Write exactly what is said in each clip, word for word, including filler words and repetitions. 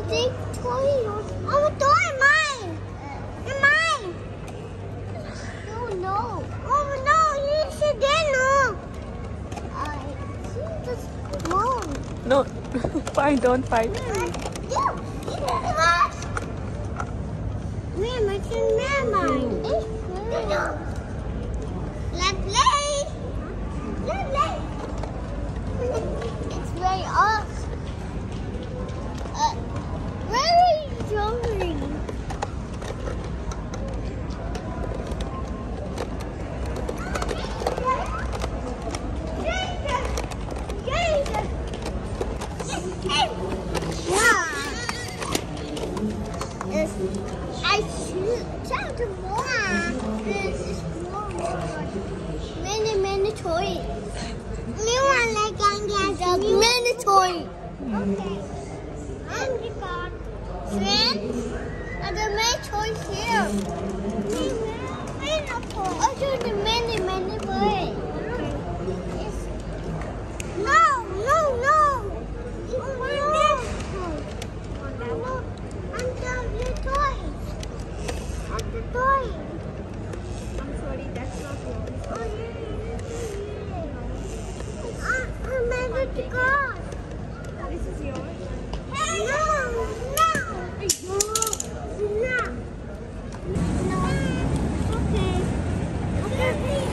big toy. Oh, a toy, mine. It's mine. No, no. Oh no, you should no. I see this mom. No, fine, don't fight. Mama, Mama. Let's play. Let's play. It's very awesome. Uh, where are you going? I shoot the more. This is many, many toys. You want like I'm getting many toys. Okay. And we got friends and the many toys here. Many toys. I show the many, many toys. No, no, no. Toy. I'm sorry, that's not yours. Oh, yeah, yeah, yeah. I, I'm ready to go. This is yours. No, no. No. No. Okay. Okay, please.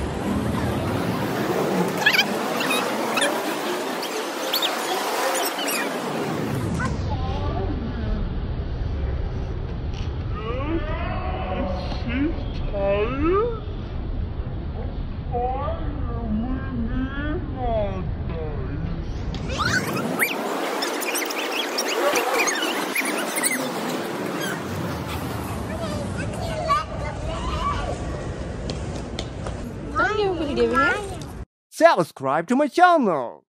Thank you for giving it. Subscribe to my channel.